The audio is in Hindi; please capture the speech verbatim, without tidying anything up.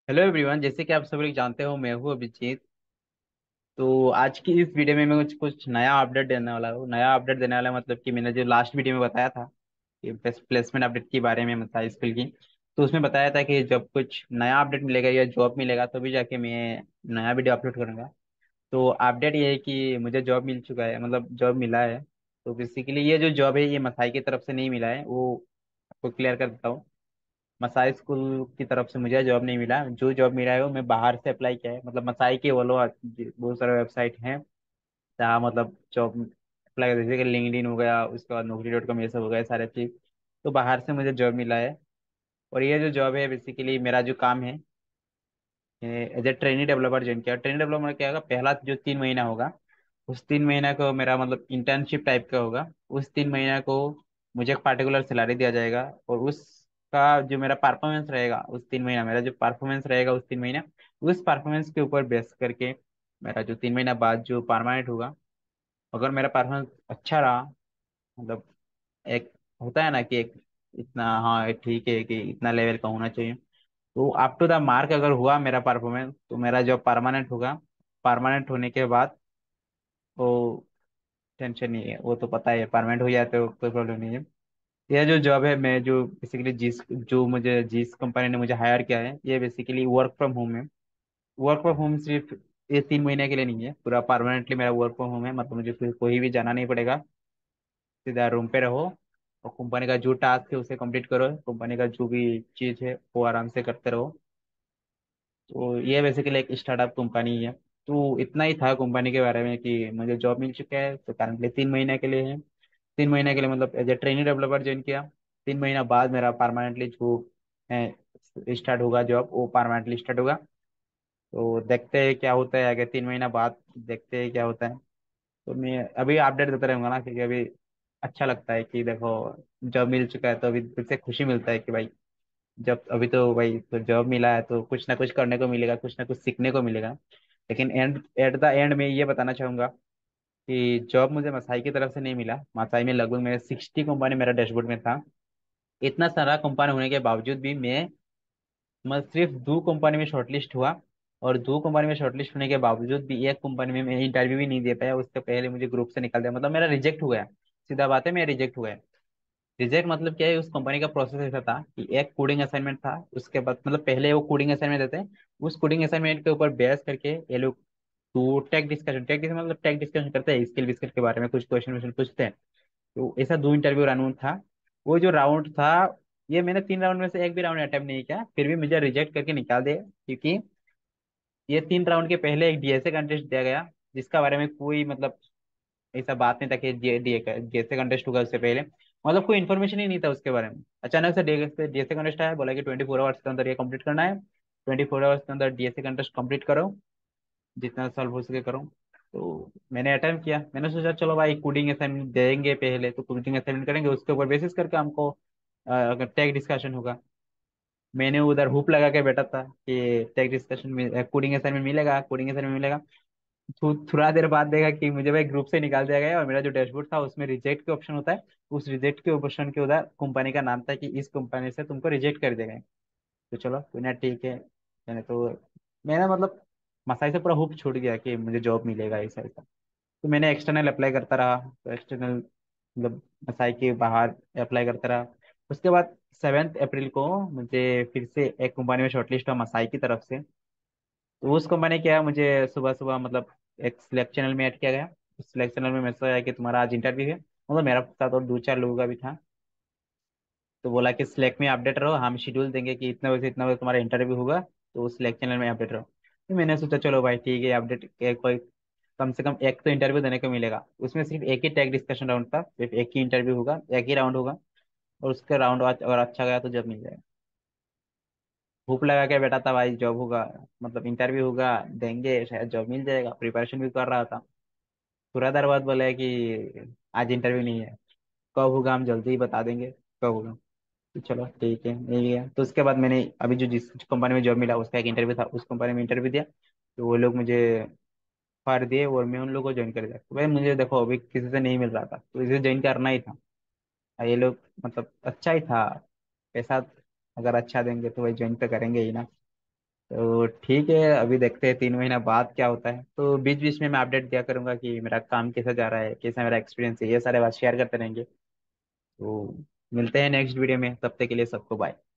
हेलो एवरीवन, जैसे कि आप सब लोग जानते हो, मैं हूँ अभिजीत। तो आज की इस वीडियो में मैं कुछ कुछ नया अपडेट देने वाला हूँ। नया अपडेट देने वाला मतलब कि मैंने जो लास्ट वीडियो में बताया था कि बेस्ट प्लेसमेंट अपडेट के बारे में बताया स्किल की। तो उसमें बताया था कि जब कुछ नया अपडेट मिलेगा या जॉब मिलेगा तो भी जाके मैं नया वीडियो अपलोड करूंगा। तो अपडेट ये है कि मुझे जॉब मिल चुका है, मतलब जॉब मिला है। तो बेसिकली ये जो जॉब है ये मसाई की तरफ से नहीं मिला है, वो आपको क्लियर कर देता हूँ। मसाई स्कूल की तरफ से मुझे जॉब नहीं मिला। जो जॉब मिला है वो मैं बाहर से अप्लाई किया है, मतलब मसाई के वो लोग बहुत सारे वेबसाइट हैं जहाँ मतलब जॉब अप्लाई कर, जैसे कि लिंक्डइन हो गया, उसके बाद नौकरी डॉट कॉम, ये सब हो गया सारे चीज। तो बाहर से मुझे जॉब मिला है। और ये जो जॉब है बेसिकली मेरा जो काम है, as a trainee developer join किया। ट्रेनी डेवलपर क्या होगा, पहला जो तीन महीना होगा उस तीन महीना को मेरा मतलब इंटर्नशिप टाइप का होगा। उस तीन महीना को मुझे एक पार्टिकुलर सैलरी दिया जाएगा, और उसका जो मेरा परफॉर्मेंस रहेगा उस तीन महीना, मेरा जो परफॉर्मेंस रहेगा उस तीन महीना, उस परफॉर्मेंस के ऊपर बेस करके मेरा जो तीन महीना बाद जो परमानेंट होगा, अगर मेरा परफॉर्मेंस अच्छा रहा, मतलब एक होता है ना कि एक इतना, हाँ ठीक है कि इतना लेवल का होना चाहिए, तो अप टू द मार्क अगर हुआ मेरा परफॉर्मेंस तो मेरा जॉब परमानेंट होगा। परमानेंट होने के बाद वो टेंशन नहीं है, वो तो पता है परमानेंट हो जाए तो कोई प्रॉब्लम नहीं है। यह जो जॉब है, मैं जो बेसिकली जिस जो मुझे जिस कंपनी ने मुझे हायर किया है, ये बेसिकली वर्क फ्रॉम होम है। वर्क फ्रॉम होम सिर्फ ये तीन महीने के लिए नहीं है, पूरा परमानेंटली मेरा वर्क फ्रॉम होम है। मतलब मुझे फिर कोई भी जाना नहीं पड़ेगा, सीधा रूम पे रहो और कंपनी का जो टास्क है उसे कंप्लीट करो, कंपनी का जो भी चीज है वो आराम से करते रहो। तो ये बेसिकली एक स्टार्टअप कंपनी है। तो इतना ही था कंपनी के बारे में कि मुझे जॉब मिल चुका है, तो करंटली तीन महीने के लिए है। तीन महीने के लिए मतलब as a training developer join किया। तीन महीना बाद मेरा परमानेंटली जो स्टार्ट होगा जॉब, वो परमानेंटली स्टार्ट होगा। तो देखते हैं क्या होता है आगे, तीन महीना बाद देखते हैं क्या होता है। तो मैं अभी अपडेट देता रहूंगा ना, क्योंकि अभी अच्छा लगता है कि देखो जॉब मिल चुका है तो अभी फिर से खुशी मिलता है कि भाई जब अभी तो भाई तो जॉब मिला है तो कुछ ना कुछ करने को मिलेगा, कुछ ना कुछ सीखने को मिलेगा। लेकिन एंड एट द एंड में ये बताना चाहूंगा कि जॉब मुझे मसाई की तरफ से नहीं मिला। मसाई में लगभग मेरे सिक्सटी कंपनी मेरा डैशबोर्ड में था। इतना सारा कंपनी होने के बावजूद भी मैं मैं सिर्फ दो कंपनी में शॉर्टलिस्ट हुआ। और दो कंपनी में शॉर्टलिस्ट होने के बावजूद भी एक कंपनी में मैं इंटरव्यू भी नहीं दे पाया, उससे पहले मुझे ग्रुप से निकाल दिया, मतलब मेरा रिजेक्ट हो गया। सीधा बात है, मैं रिजेक्ट हुआ। रिजेक्ट मतलब क्या है, उस कंपनी का प्रोसेस ऐसा था कि एक कोडिंग असाइनमेंट था, उसके बाद मतलब पहले वो कोडिंग असाइनमेंट देते हैं, उस कोडिंग असाइनमेंट के ऊपर बेस करके ये लोग तो टेक डिस्कशन टेक डिस्कशन मतलब टेक डिस्कशन करते हैं, स्किल विस्किल के बारे में कुछ क्वेश्चन वोश्चन पूछते हैं। तो ऐसा दो इंटरव्यू राउंड था। वो जो राउंड था, ये मैंने तीन राउंड में से एक भी राउंड अटेम्प्ट नहीं किया, फिर भी मुझे रिजेक्ट करके निकाल दिया, क्योंकि ये तीन राउंड के पहले एक डीएसए कंटेस्ट दिया गया, जिसका बारे में कोई मतलब ऐसा बात नहीं था कि डीएसए कंटेस्ट होगा उससे पहले, मतलब कोई इन्फॉर्मेशन ही नहीं था उसके बारे में। अचानक से डीएसए कंटेस्ट आया, बोला कि ट्वेंटी फोर आवर्स के अंदर ये कंप्लीट करना है, ट्वेंटी फोर आवर्स के अंदर डीएसए कंटेस्ट कंप्लीट करो, जितना सॉल्व हो सके करो। तो मैंने अटेम्प्ट किया, मैंने सोचा चलो भाई कोडिंग असाइनमेंट देंगे पहले, तो कोडिंग असाइनमेंट करेंगे, उसके ऊपर बेसिस करके हमको अ, अगर टेक डिस्कशन होगा। मैंने उधर हुप लगा के बैठा था कि टेक डिस्कशन में कोडिंग असाइनमेंट मिलेगा, कोडिंग असाइनमेंट मिलेगा। थो- थोड़ा देर बाद देखा कि मुझे भाई ग्रुप से निकाल दिया गया, और मेरा जो डैशबोर्ड था उसमें रिजेक्ट के ऑप्शन होता है, उस रिजेक्ट के ऑप्शन के उधर कंपनी का नाम था कि इस कंपनी से तुमको रिजेक्ट कर दिया गया है। तो चलो मैंने ठीक है, मैंने तो मैंने मतलब मसाई से पूरा होप छूट गया कि मुझे जॉब मिलेगा ऐसा ऐसा। तो मैंने एक्सटर्नल अप्लाई करता रहा, तो एक्सटर्नल मतलब मसाई के बाहर अप्लाई करता रहा। उसके बाद सेवेंथ अप्रैल को मुझे फिर से एक कंपनी में शॉर्टलिस्ट हुआ मसाई की तरफ से। तो उस कंपनी क्या है, मुझे सुबह सुबह मतलब एक स्लैक चैनल में ऐड किया गया। उस स्लैक चैनल में मैसेज आया कि तुम्हारा आज इंटरव्यू है, मतलब मेरा साथ और दो चार लोगों का भी था। तो बोला कि स्लैक में अपडेट रहो, हम शेड्यूल देंगे कि इतने बजे से इतना बजे तुम्हारा इंटरव्यू होगा, तो उस स्लैक चैनल में अपडेट रहो। तो मैंने सोचा चलो भाई ठीक है, अपडेट कोई कम से कम एक तो इंटरव्यू देने को मिलेगा। उसमें सिर्फ एक ही टैग डिस्कशन राउंड था, सिर्फ एक ही इंटरव्यू होगा, एक ही राउंड होगा, और उसका राउंड अगर अच्छा गया तो जॉब मिल जाएगा। भूख लगा के बैठा था भाई, जॉब होगा मतलब इंटरव्यू होगा, देंगे शायद जॉब मिल जाएगा, प्रिपरेशन भी कर रहा था। पूरा देर बाद बोले कि आज इंटरव्यू नहीं है, कब होगा हम जल्दी ही बता देंगे कब होगा। तो चलो ठीक है, मिल गया। तो उसके बाद मैंने अभी जो जिस कंपनी में जॉब मिला उसका एक इंटरव्यू था, उस कंपनी में इंटरव्यू दिया। तो वो लोग मुझे फाड़ दिए और मैं उन लोगों को ज्वाइन कर दिया। तो भाई मुझे देखो अभी किसी से नहीं मिल रहा था, तो इसे ज्वाइन करना ही था। और ये लोग मतलब अच्छा ही था, पैसा अगर अच्छा देंगे तो भाई ज्वाइन तो करेंगे ही ना। तो ठीक है, अभी देखते हैं तीन महीना बाद क्या होता है। तो बीच बीच में मैं अपडेट दिया करूंगा कि मेरा काम कैसा जा रहा है, कैसा मेरा एक्सपीरियंस है, ये सारे बात शेयर करते रहेंगे। तो मिलते हैं नेक्स्ट वीडियो में, तब तक के लिए सबको बाय।